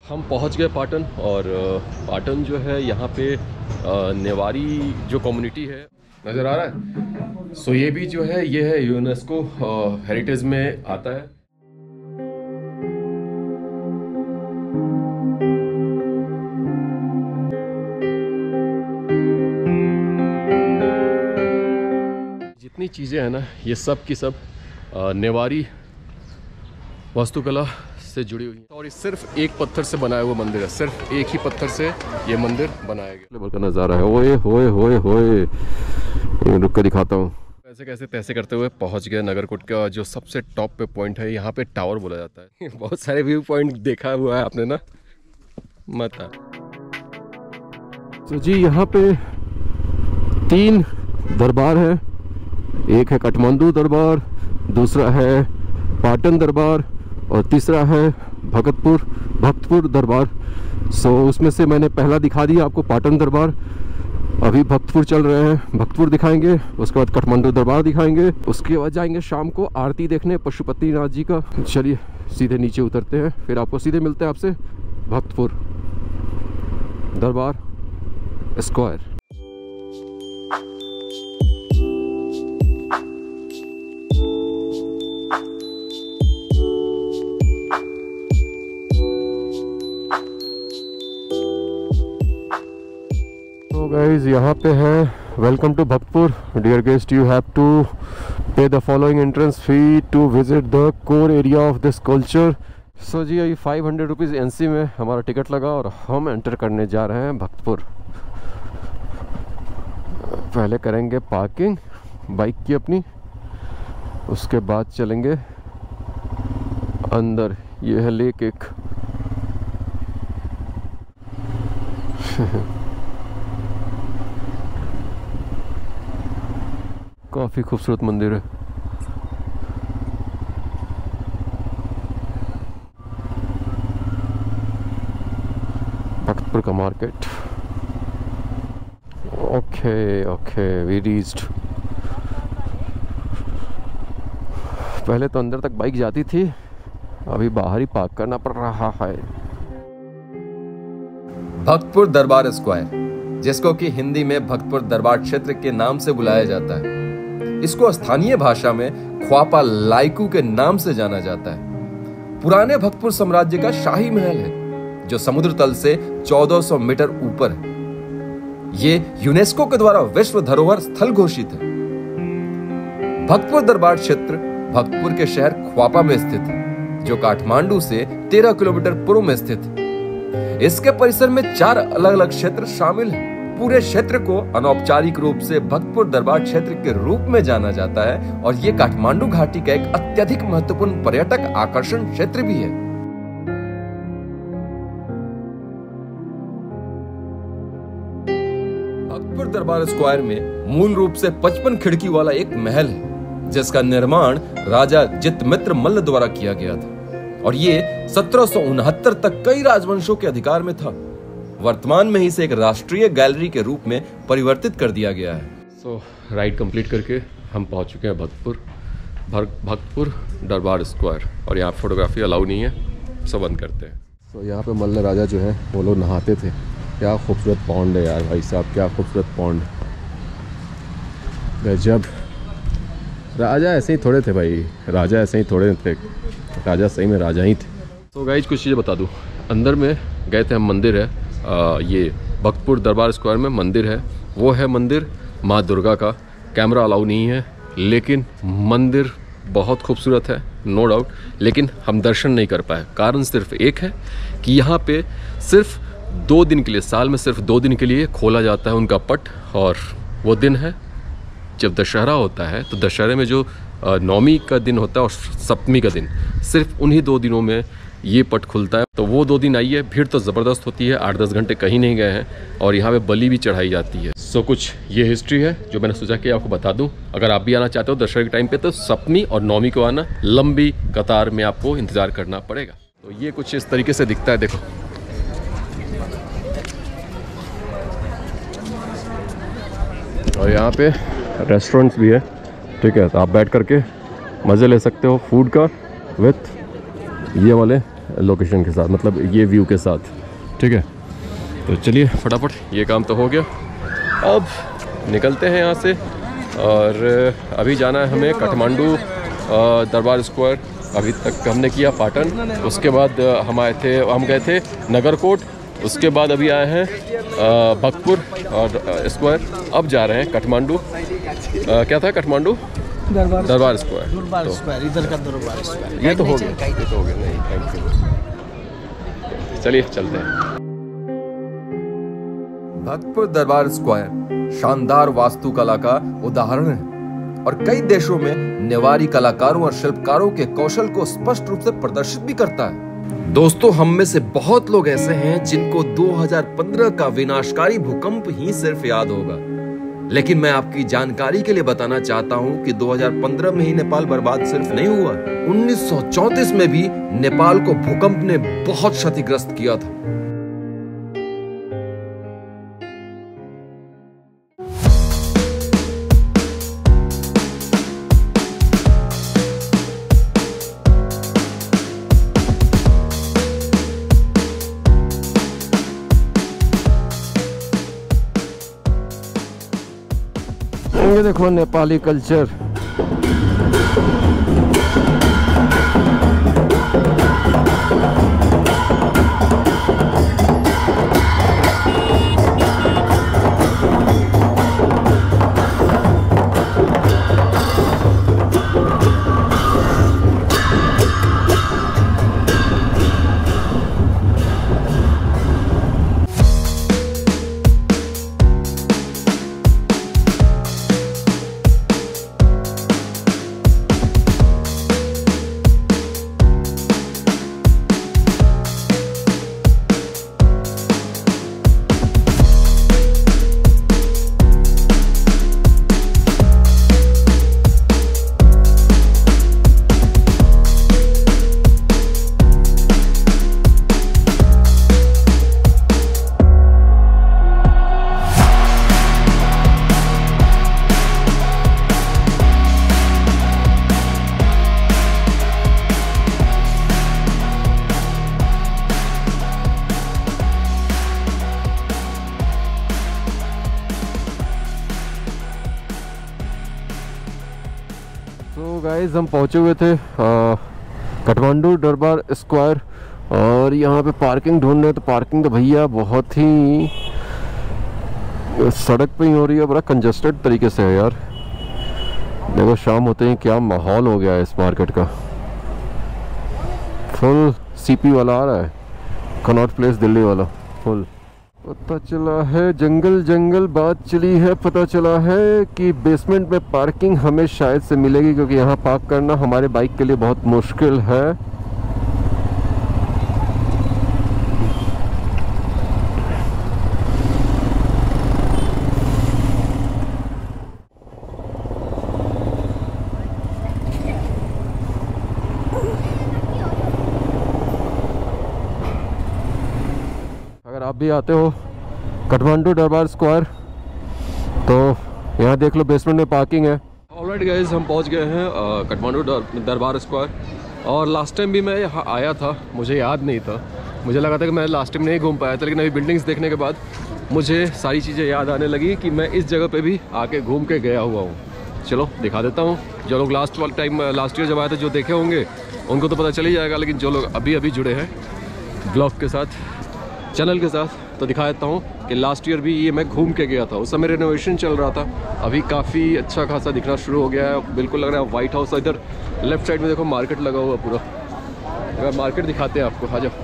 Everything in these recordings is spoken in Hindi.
हम पहुंच गए पाटन। और पाटन जो है यहाँ पे नेवारी जो कम्युनिटी है नज़र आ रहा है। सो ये भी जो है ये है यूनेस्को हेरिटेज में आता है। जितनी चीज़ें हैं ना ये सब की सब नेवारी वास्तुकला से जुड़ी हुई है। और ये सिर्फ एक पत्थर से बनाया हुआ मंदिर है, सिर्फ एक ही पत्थर से ये मंदिर बनाया गया। लेवल का नज़ारा है। ओए होए होए होए, रुक कर दिखाता हूँ। कैसे कैसे तैसे करते हुए पहुँच गए नगरकोट का जो सबसे टॉप पे पॉइंट है। यहाँ पे टावर बोला जाता है। बहुत सारे व्यू पॉइंट देखा हुआ है आपने ना, मत। तो जी यहाँ पे 3 दरबार है। एक है काठमांडू दरबार, दूसरा है पाटन दरबार और तीसरा है भक्तपुर दरबार। सो उसमें से मैंने पहला दिखा दिया आपको पाटन दरबार। अभी भक्तपुर चल रहे हैं, भक्तपुर दिखाएंगे, उसके बाद काठमांडू दरबार दिखाएंगे, उसके बाद जाएंगे शाम को आरती देखने पशुपतिनाथ जी का। चलिए सीधे नीचे उतरते हैं, फिर आपको सीधे मिलते हैं आपसे भक्तपुर दरबार स्क्वायर। गाइज यहाँ पे है welcome to Bhaktapur. Dear guest, you have to pay the following entrance fee to visit the core area of this culture. So जी अभी 500 रुपीज़ एनसी में हमारा टिकट लगा और हम एंटर करने जा रहे हैं भक्तपुर। पहले करेंगे पार्किंग बाइक की अपनी, उसके बाद चलेंगे अंदर। ये है लेक एक। काफ़ी खूबसूरत मंदिर है। भक्तपुर का मार्केट। Okay we reached. पहले तो अंदर तक बाइक जाती थी, अभी बाहर ही पार्क करना पड़ रहा है। भक्तपुर दरबार स्क्वायर, जिसको कि हिंदी में भक्तपुर दरबार क्षेत्र के नाम से बुलाया जाता है, इसको स्थानीय भाषा में ख्वापा लाइकू के नाम से जाना जाता है। पुराने भक्तपुर साम्राज्य का शाही महल है जो समुद्र तल से 1400 मीटर ऊपर है। ये यूनेस्को के द्वारा विश्व धरोहर स्थल घोषित है। भक्तपुर दरबार क्षेत्र भक्तपुर के शहर ख्वापा में स्थित है, जो काठमांडू से 13 किलोमीटर पूर्व में स्थित है। इसके परिसर में 4 अलग अलग क्षेत्र शामिल हैं। पूरे क्षेत्र को अनौपचारिक रूप से भक्तपुर दरबार क्षेत्र के रूप में जाना जाता है और ये काठमांडू घाटी का एक अत्यधिक महत्वपूर्ण पर्यटक आकर्षण क्षेत्र भी है। भक्तपुर दरबार स्क्वायर में मूल रूप से 55 खिड़की वाला एक महल है, जिसका निर्माण राजा जितमित्र मल्ल द्वारा किया गया था और ये 1769 तक कई राजवंशों के अधिकार में था। वर्तमान में ही इसे एक राष्ट्रीय गैलरी के रूप में परिवर्तित कर दिया गया है। सो राइड कंप्लीट करके हम पहुंच चुके हैं भक्तपुर दरबार स्क्वायर। और यहाँ फोटोग्राफी अलाउ नहीं है, सब बंद करते हैं। सो यहाँ पे मल्ल राजा जो है वो लोग नहाते थे। क्या खूबसूरत पॉन्ड है यार भाई साहब, क्या खूबसूरत पॉन्ड। गजब। राजा ऐसे ही थोड़े थे भाई, राजा ऐसे ही थोड़े थे, राजा सही में राजा ही थे। तो गाइज कुछ चीज़ें बता दूँ। अंदर में गए थे हम, मंदिर है ये भक्तपुर दरबार स्क्वायर में मंदिर है। वो है मंदिर माँ दुर्गा का। कैमरा अलाउ नहीं है, लेकिन मंदिर बहुत खूबसूरत है, नो डाउट। लेकिन हम दर्शन नहीं कर पाए। कारण सिर्फ एक है कि यहाँ पे सिर्फ 2 दिन के लिए, साल में सिर्फ 2 दिन के लिए खोला जाता है उनका पट। और वो दिन है जब दशहरा होता है। तो दशहरे में जो नवमी का दिन होता है और सप्तमी का दिन, सिर्फ उन्हीं 2 दिनों में ये पट खुलता है। तो वो 2 दिन आई है। भीड़ तो ज़बरदस्त होती है, 8-10 घंटे कहीं नहीं गए हैं। और यहाँ पे बलि भी चढ़ाई जाती है। सो कुछ ये हिस्ट्री है जो मैंने सोचा कि आपको बता दूं। अगर आप भी आना चाहते हो दशहरे के टाइम पे, तो सप्तमी और नवमी को आना। लंबी कतार में आपको इंतज़ार करना पड़ेगा। तो ये कुछ इस तरीके से दिखता है, देखो। और यहाँ पे रेस्टोरेंट्स भी है, ठीक है। तो आप बैठ करके मज़े ले सकते हो फूड का, विथ ये वाले लोकेशन के साथ, मतलब ये व्यू के साथ। ठीक है, तो चलिए फटाफट ये काम तो हो गया, अब निकलते हैं यहाँ से। और अभी जाना है हमें काठमांडू दरबार स्क्वायर। अभी तक हमने किया पाटन, उसके बाद हम गए थे नगरकोट, उसके बाद अभी आए हैं भक्तपुर और स्क्वायर। अब जा रहे हैं काठमांडू, क्या था काठमांडू दरबार स्क्वायर। इधर का दरबार स्क्वायर ये तो हो गया, ये तो हो गया। नहीं, थैंक यू। चलिए चलते हैं। भक्तपुर दरबार स्क्वायर शानदार वास्तुकला का उदाहरण है और कई देशों में नेवारी कलाकारों और शिल्पकारों के कौशल को स्पष्ट रूप से प्रदर्शित भी करता है। दोस्तों, हम में से बहुत लोग ऐसे हैं जिनको 2015 का विनाशकारी भूकंप ही सिर्फ याद होगा, लेकिन मैं आपकी जानकारी के लिए बताना चाहता हूं कि 2015 में ही नेपाल बर्बाद सिर्फ नहीं हुआ, 1934 में भी नेपाल को भूकंप ने बहुत क्षतिग्रस्त किया था। ये देखो नेपाली कल्चर। तो गाइस हम पहुंचे हुए थे काठमांडू दरबार स्क्वायर, और यहाँ पे पार्किंग ढूंढ रहे, तो पार्किंग तो भैया बहुत ही सड़क पे ही हो रही है, बड़ा कंजस्टेड तरीके से है यार। देखो शाम होते ही क्या माहौल हो गया है इस मार्केट का। फुल सीपी वाला आ रहा है, कनॉट प्लेस दिल्ली वाला फुल। पता चला है जंगल जंगल बात चली है, पता चला है कि बेसमेंट में पार्किंग हमें शायद से मिलेगी, क्योंकि यहाँ पार्क करना हमारे बाइक के लिए बहुत मुश्किल है। अगर आप भी आते हो काठमांडू दरबार स्क्वायर तो यहाँ देख लो बेसमेंट में पार्किंग है। ऑलराइट गाइस, हम पहुँच गए हैं काठमांडू दरबार स्क्वायर। और लास्ट टाइम भी मैं यहाँ आया था, मुझे याद नहीं था, मुझे लगा था कि मैं लास्ट टाइम नहीं घूम पाया था, लेकिन अभी बिल्डिंग्स देखने के बाद मुझे सारी चीज़ें याद आने लगी कि मैं इस जगह पे भी आके घूम के गया हुआ हूँ। चलो दिखा देता हूँ। जो लोग लास्ट ईयर जब आए थे, जो देखे होंगे उनको तो पता चल ही जाएगा, लेकिन जो लोग अभी अभी जुड़े हैं ब्लॉग के साथ, चैनल के साथ, तो दिखा देता हूँ कि लास्ट ईयर भी ये मैं घूम के गया था। उस समय रेनोवेशन चल रहा था, अभी काफ़ी अच्छा खासा दिखना शुरू हो गया है, बिल्कुल लग रहा है वाइट हाउस। इधर लेफ्ट साइड में देखो मार्केट लगा हुआ पूरा, अगर मार्केट दिखाते हैं आपको, आ जाओ।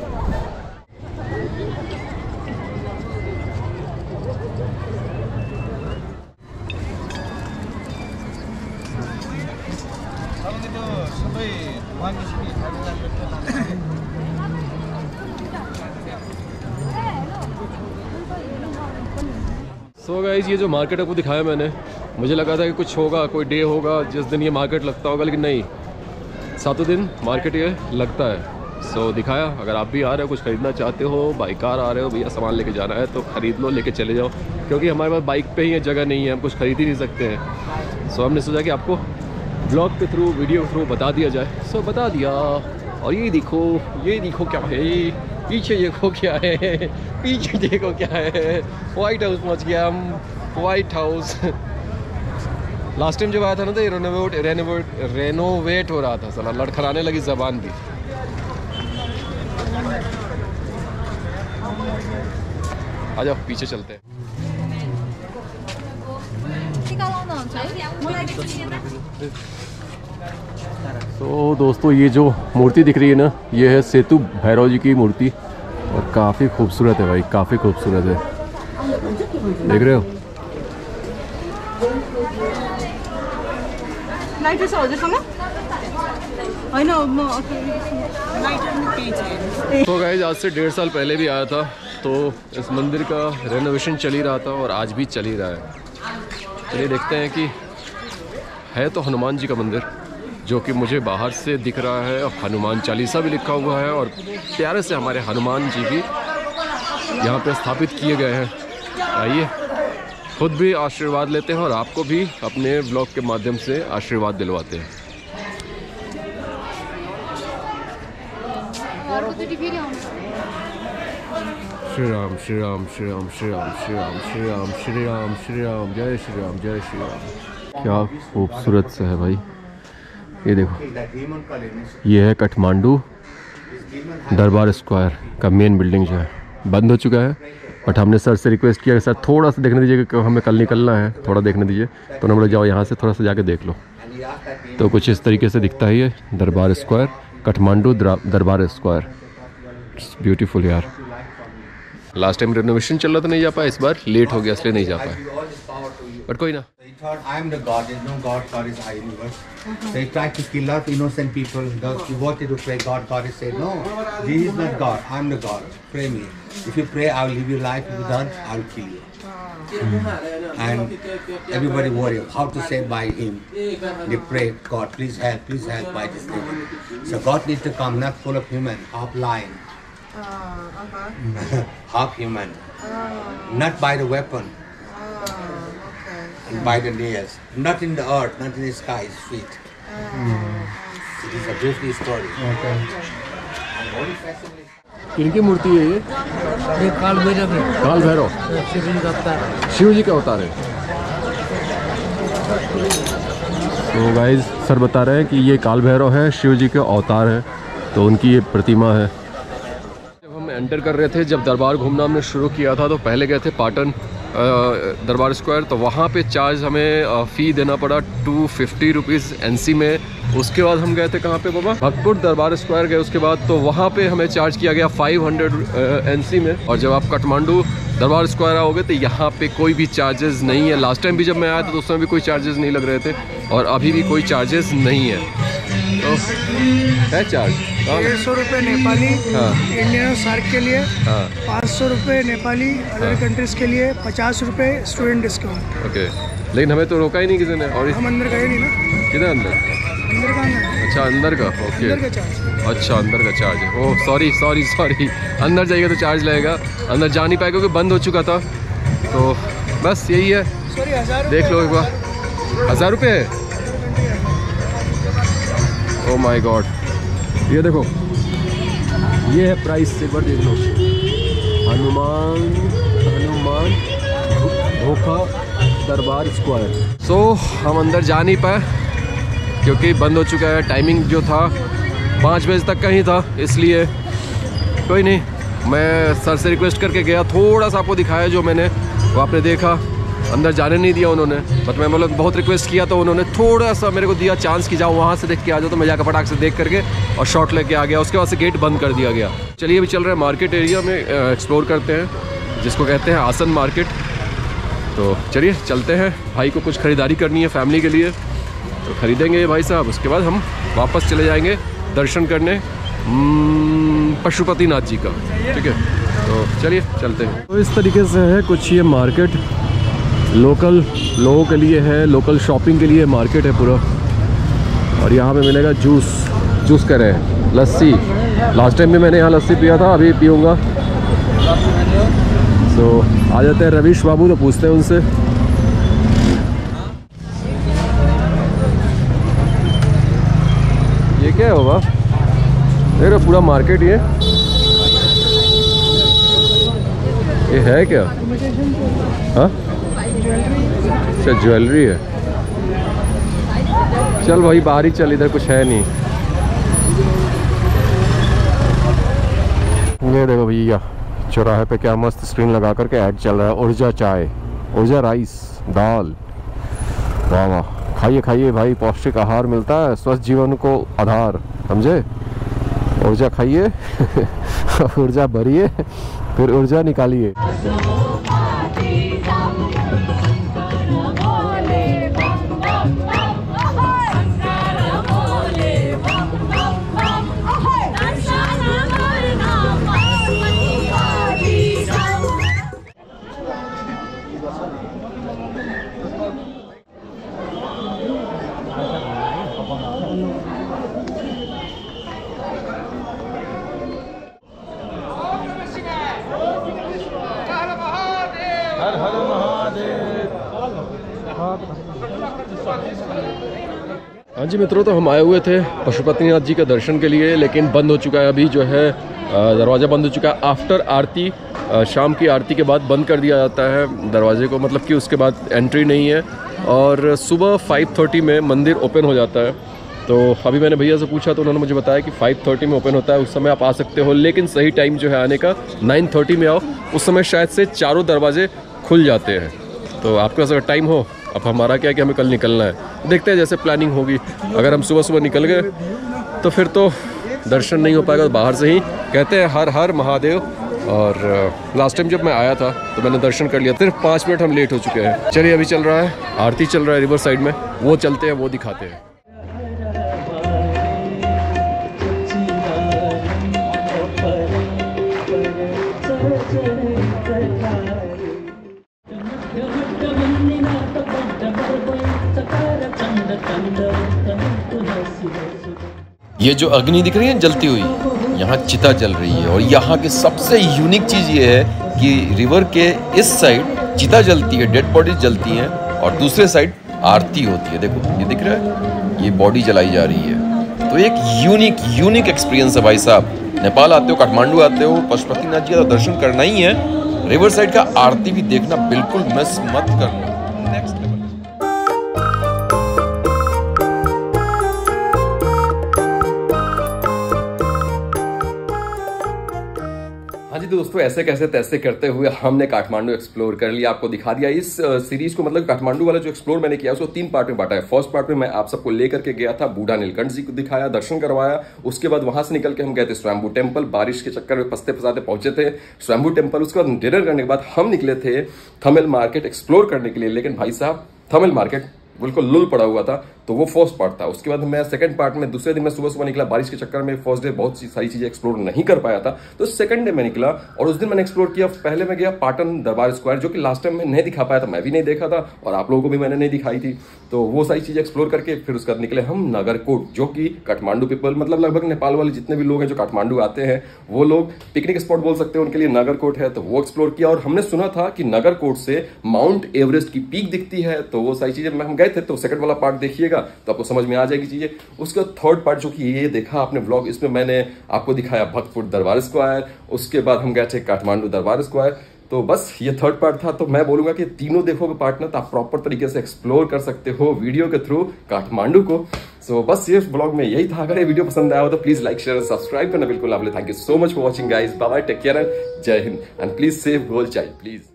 सो गाइस, ये जो मार्केट आपको दिखाया मैंने, मुझे लगा था कि कुछ होगा, कोई डे होगा जिस दिन ये मार्केट लगता होगा, लेकिन नहीं, सातों दिन मार्केट ये लगता है। सो दिखाया। अगर आप भी आ रहे हो, कुछ ख़रीदना चाहते हो, बाइक कार आ रहे हो, भैया सामान लेके जाना है तो ख़रीद लो, लेके चले जाओ, क्योंकि हमारे पास बाइक पे ही जगह नहीं है, हम कुछ ख़रीद ही नहीं सकते हैं। सो हमने सोचा कि आपको ब्लॉग के थ्रू, वीडियो के थ्रू बता दिया जाए। सो बता दिया। और ये देखो क्या है, पीछे देखो क्या है, पीछे देखो क्या है, व्हाइट हाउस पहुंच गया हम, व्हाइट हाउस। लास्ट टाइम जब आया था ना तो ये रेनोवेट हो रहा था, साला लड़खड़ाने लगी जबान भी। आ जाओ पीछे चलते हैं। तो दोस्तों ये जो मूर्ति दिख रही है ना, ये है सेतु भैरव जी की मूर्ति और काफ़ी खूबसूरत है भाई, काफ़ी खूबसूरत है, देख रहे हो। तो गाइस आज से 1.5 साल पहले भी आया था, तो इस मंदिर का रेनोवेशन चल ही रहा था और आज भी चल ही रहा है। चलिए देखते हैं कि है तो हनुमान जी का मंदिर, जो कि मुझे बाहर से दिख रहा है, और हनुमान चालीसा भी लिखा हुआ है और प्यारे से हमारे हनुमान जी भी यहाँ पे स्थापित किए गए हैं। आइए खुद भी आशीर्वाद लेते हैं और आपको भी अपने व्लॉग के माध्यम से आशीर्वाद दिलवाते हैं। श्री राम श्री राम श्री राम श्री राम श्री राम श्री राम श्री राम श्री राम, जय श्री राम जय श्री राम। क्या खूबसूरत सा है भाई, ये देखो, ये है काठमांडू दरबार स्क्वायर का मेन बिल्डिंग जो है, बंद हो चुका है, बट हमने सर से रिक्वेस्ट किया कि सर थोड़ा सा देखने दीजिए कि हमें कल निकलना है, थोड़ा देखने दीजिए। तो उन्होंने बोला जाओ यहाँ से थोड़ा सा जाके देख लो। तो कुछ इस तरीके से दिखता है ये दरबार square, Kathmandu Durbar square. It's beautiful यार। लास्ट टाइम रेनोवेशन चल रहा था, नहीं जा पाया, इस बार लेट हो गया इसलिए नहीं जा पाया, बट कोई ना। I am the God. There is no God. God is high universe. They tried to kill us, innocent people. Those who wanted to pray God, God has said, no, this is not God. I am the God. Pray me. If you pray, I will live your life. If you don't, I will kill you. And everybody worry how to save by Him. They pray, God, please help by this thing. So God needs to come, not full of human, half lion, half human, not by the weapon. And by the nails, not in the earth, not in the sky, his feet. It is a beautiful story. Okay. And very fascinating. किनकी मूर्ति है ये? काल भैरव है। काल भैरव शिव जी का अवतार है। शिव जी का अवतार है। तो गाइस सर बता रहे हैं कि ये काल भैरव है, शिव जी के अवतार है, तो उनकी ये प्रतिमा है। जब हम एंटर कर रहे थे, जब दरबार घूमना हमने शुरू किया था, तो पहले गए थे पाटन दरबार स्क्वायर, तो वहाँ पे चार्ज हमें फ़ी देना पड़ा 250 रुपीज़ NC में। उसके बाद हम गए थे कहाँ पे बाबा, भक्तपुर दरबार स्क्वायर गए उसके बाद, तो वहाँ पे हमें चार्ज किया गया 500 NC में। और जब आप काठमांडू दरबार स्क्वायर आओगे तो यहाँ पे कोई भी चार्जेस नहीं है। लास्ट टाइम भी जब मैं आया था तो उसमें भी कोई चार्जेस नहीं लग रहे थे, और अभी भी कोई चार्जेस नहीं है। तो है चार्ज 150 रुपये नेपाली इंडियन सार्क के लिए, 500 रुपये नेपाली अदर कंट्रीज के लिए, 50 रुपये स्टूडेंट डिस्काउंट। ओके, लेकिन हमें तो रोका ही नहीं किसी ने। और हम अंदर गए नहीं ना। किधर अंदर? अंदर का है। अच्छा अंदर का, ओके। अंदर का चार्ज। अच्छा अंदर का चार्ज है। ओह सॉरी, अंदर जाइएगा तो चार्ज लगेगा, अंदर जा नहीं पाएगा क्योंकि बंद हो चुका था। तो बस यही है। सॉरी 1000 देख लो एक बार, 1000 रुपये है। ओह माय गॉड, ये देखो, ये है प्राइस, एक बार देख लो। हनुमान धोखा दरबार स्क्वायर। सो हम अंदर जा नहीं पाए क्योंकि बंद हो चुका है। टाइमिंग जो था 5 बजे तक का ही था, इसलिए कोई नहीं। मैं सर से रिक्वेस्ट करके गया, थोड़ा सा आपको दिखाया जो मैंने, वो आपने देखा। अंदर जाने नहीं दिया उन्होंने, बट मैं मतलब बहुत रिक्वेस्ट किया तो उन्होंने थोड़ा सा मेरे को दिया चांस कि जाओ वहाँ से देख के आ जाओ। तो मैं जाकर फटाक से देख करके और शॉट लेके आ गया। उसके बाद से गेट बंद कर दिया गया। चलिए अभी चल रहे हैं मार्केट एरिया में, एक्सप्लोर करते हैं, जिसको कहते हैं आसन मार्केट। तो चलिए चलते हैं। भाई को कुछ ख़रीदारी करनी है फैमिली के लिए, तो ख़रीदेंगे भाई साहब। उसके बाद हम वापस चले जाएंगे दर्शन करने पशुपति नाथ जी का, ठीक है। तो चलिए चलते हैं। तो इस तरीके से है कुछ ये मार्केट, लोकल लोगों के लिए है, लोकल शॉपिंग के लिए मार्केट है पूरा। और यहाँ पे मिलेगा जूस कह रहे हैं, लस्सी। लास्ट टाइम भी मैंने यहाँ लस्सी पिया था, अभी पीऊँगा। तो आ जाते हैं रवीश बाबू, तो पूछते हैं उनसे। ये क्या है बाबा? मेरा पूरा मार्केट ये है क्या? हाँ अच्छा ज्वेलरी है। चल भाई बाहर ही चल, इधर कुछ है नहीं। ये देखो भैया चौराहे पे क्या मस्त स्क्रीन लगा करके ऐड चल रहा है। ऊर्जा चाय, ऊर्जा राइस, दाल। वाह वाह, खाइए खाइए भाई, पौष्टिक आहार मिलता है, स्वस्थ जीवन को आधार, समझे? ऊर्जा खाइए ऊर्जा भरिए, फिर ऊर्जा निकालिए। हाँ जी मित्रों, तो हम आए हुए थे पशुपतिनाथ जी के दर्शन के लिए, लेकिन बंद हो चुका है अभी जो है, दरवाज़ा बंद हो चुका है। आफ्टर आरती, शाम की आरती के बाद बंद कर दिया जाता है दरवाजे को, मतलब कि उसके बाद एंट्री नहीं है। और सुबह 5:30 में मंदिर ओपन हो जाता है। तो अभी मैंने भैया से पूछा तो उन्होंने मुझे बताया कि 5:30 में ओपन होता है, उस समय आप आ सकते हो। लेकिन सही टाइम जो है आने का 9:30 में आओ, उस समय शायद से चारों दरवाजे खुल जाते हैं। तो आपके पास अगर टाइम हो, अब हमारा क्या है कि हमें कल निकलना है, देखते हैं जैसे प्लानिंग होगी। अगर हम सुबह सुबह निकल गए तो फिर तो दर्शन नहीं हो पाएगा, तो बाहर से ही कहते हैं हर हर महादेव। और लास्ट टाइम जब मैं आया था तो मैंने दर्शन कर लिया, सिर्फ 5 मिनट हम लेट हो चुके हैं। चलिए अभी चल रहा है आरती, चल रहा है रिवर साइड में, वो चलते हैं, वो दिखाते हैं। ये जो अग्नि दिख रही है जलती हुई, यहाँ चिता जल रही है। और यहाँ की सबसे यूनिक चीज़ ये है कि रिवर के इस साइड चिता जलती है, डेड बॉडीज जलती हैं, और दूसरे साइड आरती होती है। देखो ये दिख रहा है, ये बॉडी जलाई जा रही है। तो एक यूनिक एक्सपीरियंस है भाई साहब। नेपाल आते हो, काठमांडू आते हो, पशुपतिनाथ जी का दर्शन करना ही है, रिवर साइड का आरती भी देखना बिल्कुल मिस मत करना। Next level. हाँ जी दोस्तों, ऐसे कैसे तैसे करते हुए हमने काठमांडू एक्सप्लोर कर लिया, आपको दिखा दिया। इस सीरीज को, मतलब काठमांडू वाला जो एक्सप्लोर मैंने किया उसको 3 पार्ट में बांटा है। फर्स्ट पार्ट में मैं आप सबको लेकर के गया था, बूढ़ा नीलकंठ जी को दिखाया, दर्शन करवाया। उसके बाद वहां से निकल के हम गए थे स्वयंभू टेम्पल, बारिश के चक्कर में फंसते फंसाते पहुंचे थे स्वयंभू टेम्पल। उसके बाद डिनर करने के बाद हम निकले थे थमिल मार्केट एक्सप्लोर करने के लिए। लेकिन भाई साहब थमिल मार्केट बिल्कुल लुल पड़ा हुआ था, तो वो फर्स्ट पार्ट था। उसके बाद मैं सेकंड पार्ट में दूसरे दिन मैं सुबह सुबह निकला, बारिश के चक्कर में फर्स्ट डे बहुत सी सारी चीजें एक्सप्लोर नहीं कर पाया था, तो सेकंड डे में निकला और उस दिन मैंने एक्सप्लोर किया। पहले मैं गया पाटन दरबार स्क्वायर, जो कि लास्ट टाइम मैं नहीं दिखा पाया था, मैं भी नहीं देखा था और आप लोगों को भी मैंने नहीं दिखाई थी। तो वो सारी चीजें एक्सप्लोर करके फिर उसके बाद निकले हम नगरकोट, जो कि काठमांडू पीपल, मतलब लगभग नेपाल वाले जितने भी लोग हैं जो काठमांडू आते हैं, वो लोग पिकनिक स्पॉट बोल सकते हैं, उनके लिए नगरकोट है। तो वो एक्सप्लोर किया और हमने सुना था कि नगरकोट से माउंट एवरेस्ट की पीक दिखती है। तो वो सारी चीजें हम गए थे, तो सेकंड वाला पार्ट देखिएगा तो आपको समझ में आ जाएगी चीजें। उसका थर्ड पार्ट जो कि ये देखा आपने व्लॉग, इसमें मैंने आपको दिखाया भक्तपुर दरबार स्क्वायर, उसके बाद हम गए थे काठमांडू दरबार स्क्वायर। तो बस ये थर्ड पार्ट था। तो मैं बोलूंगा कि तीनों देखोगे पार्ट ना, तो आप प्रॉपर तरीके से एक्सप्लोर कर सकते हो वीडियो के थ्रू काठमांडू को। सो बस ये व्लॉग में यही था। अगर ये वीडियो पसंद आया हो तो प्लीज लाइक शेयर सब्सक्राइब करना बिल्कुल ना भूलें। Thank you so much for watching guys, bye bye, take care and Jai Hind, and please save girl child please.